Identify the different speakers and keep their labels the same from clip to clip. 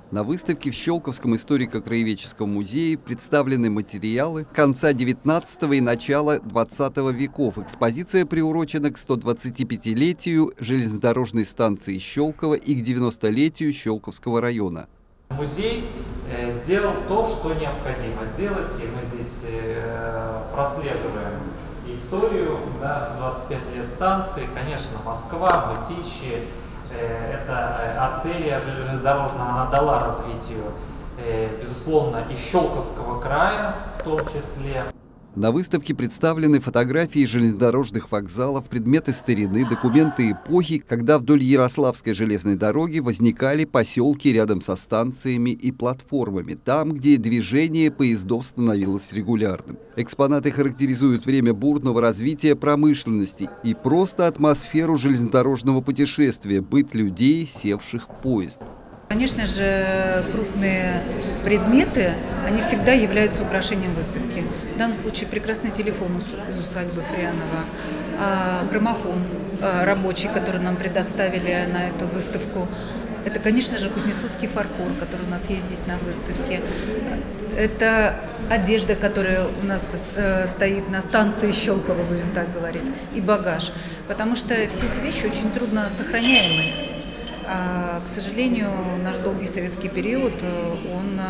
Speaker 1: На выставке в Щелковском историко-краеведческом музее представлены материалы конца XIX и начала XX веков. Экспозиция приурочена к 125-летию железнодорожной станции Щелково и к 90-летию Щелковского района.
Speaker 2: Музей сделал то, что необходимо сделать, и мы здесь прослеживаем историю, да, 125 лет станции, конечно, Москва, Мытищи. Эта артерия железнодорожная, она дала развитию, безусловно, и Щелковского края в том числе.
Speaker 1: На выставке представлены фотографии железнодорожных вокзалов, предметы старины, документы эпохи, когда вдоль Ярославской железной дороги возникали поселки рядом со станциями и платформами, там, где движение поездов становилось регулярным. Экспонаты характеризуют время бурного развития промышленности и просто атмосферу железнодорожного путешествия, быт людей, севших в поезд.
Speaker 3: Конечно же, крупные предметы, они всегда являются украшением выставки. В данном случае прекрасный телефон из усадьбы Фрианова, граммофон рабочий, который нам предоставили на эту выставку. Это, конечно же, кузнецовский фарфор, который у нас есть здесь на выставке. Это одежда, которая у нас стоит на станции Щелково, будем так говорить, и багаж. Потому что все эти вещи очень трудно сохраняемые. К сожалению, наш долгий советский период, он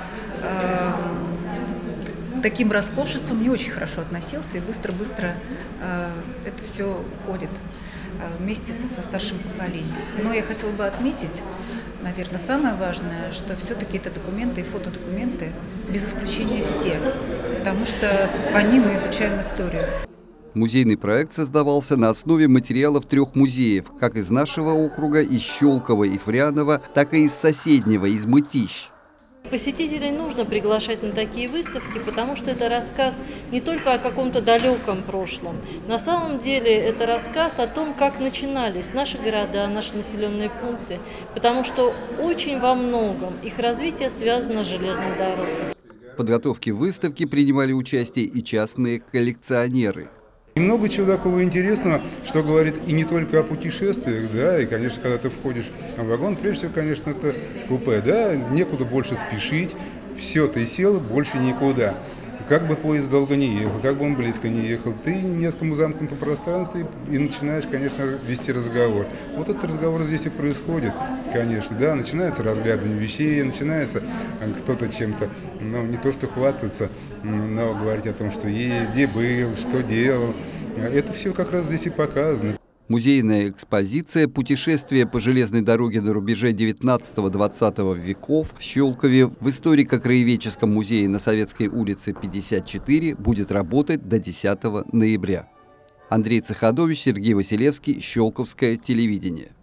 Speaker 3: к таким роскошествам не очень хорошо относился, и быстро-быстро это все уходит вместе со старшим поколением. Но я хотела бы отметить, наверное, самое важное, что все-таки это документы и фотодокументы, без исключения все, потому что по ним мы изучаем историю.
Speaker 1: Музейный проект создавался на основе материалов 3 музеев, как из нашего округа, из Щелково и Фрианова, так и из соседнего, из Мытищ.
Speaker 4: Посетителей нужно приглашать на такие выставки, потому что это рассказ не только о каком-то далеком прошлом. На самом деле это рассказ о том, как начинались наши города, наши населенные пункты, потому что очень во многом их развитие связано с железной дорогой.
Speaker 1: В подготовке выставки принимали участие и частные коллекционеры.
Speaker 5: И много чего такого интересного, что говорит и не только о путешествиях, да, и, конечно, когда ты входишь в вагон, прежде всего, конечно, это купе, да, некуда больше спешить, все, ты сел, больше никуда. Как бы поезд долго не ехал, как бы он близко не ехал, ты несколько замкнутом пространстве и начинаешь, конечно, вести разговор. Вот этот разговор здесь и происходит, конечно, да, начинается разглядывание вещей, начинается кто-то чем-то, ну, не то что хвататься, но говорить о том, что есть, где был, что делал. Это все как раз здесь и показано.
Speaker 1: Музейная экспозиция «Путешествие по железной дороге на рубеже XIX-XX веков» в Щелкове в историко-краеведческом музее на Советской улице 54 будет работать до 10 ноября. Андрей Цехадович, Сергей Василевский, Щелковское телевидение.